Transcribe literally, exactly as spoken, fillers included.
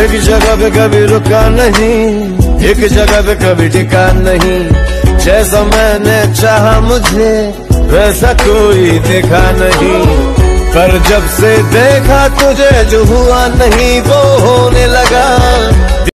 एक जगह पे कभी रुका नहीं, एक जगह पे कभी टिका नहीं। जैसा मैंने चाहा मुझे वैसा कोई देखा नहीं, पर जब से देखा तुझे जो हुआ नहीं वो होने लगा।